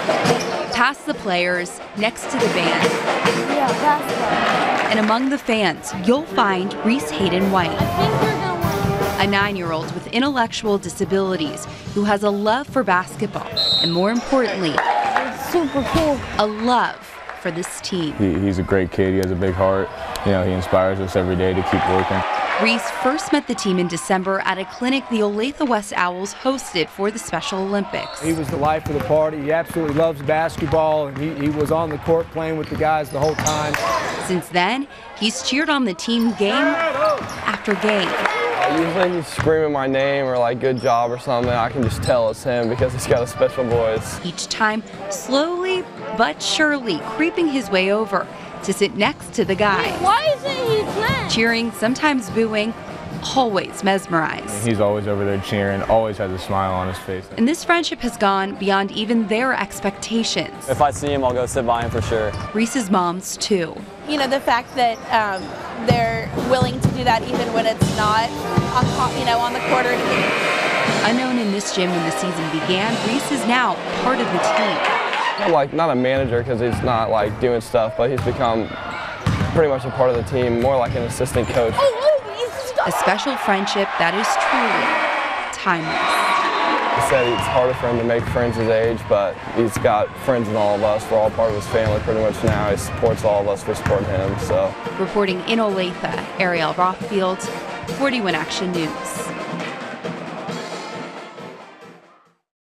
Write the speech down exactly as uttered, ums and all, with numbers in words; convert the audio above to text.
Past the players, next to the band, Yeah, past that. and among the fans, you'll find Reese Hayden White, I think you're gonna win. a nine-year-old with intellectual disabilities who has a love for basketball and, more importantly, It's super cool. a love for this team. He, he's a great kid. He has a big heart. You know, he inspires us every day to keep working. Reese first met the team in December at a clinic the Olathe West Owls hosted for the Special Olympics. He was the life of the party. He absolutely loves basketball, and he, he was on the court playing with the guys the whole time. Since then, he's cheered on the team game after game. Uh, usually he's screaming my name or like good job or something. I can just tell it's him because he's got a special voice. Each time, slowly but surely creeping his way over to sit next to the guy. Why isn't he playing? Cheering, sometimes booing, always mesmerized. He's always over there cheering, always has a smile on his face. And this friendship has gone beyond even their expectations. If I see him, I'll go sit by him for sure. Reese's mom's too. You know, the fact that um, they're willing to do that even when it's not on, you know, on the court or anything. Unknown in this gym when the season began, Reese is now part of the team. I'm like not a manager because he's not like doing stuff, but he's become pretty much a part of the team, more like an assistant coach. A special friendship that is truly timeless. He said it's harder for him to make friends his age, but he's got friends in all of us. We're all part of his family pretty much now. He supports all of us for supporting him. So. Reporting in Olathe, Ariel Rothfield, forty-one Action News.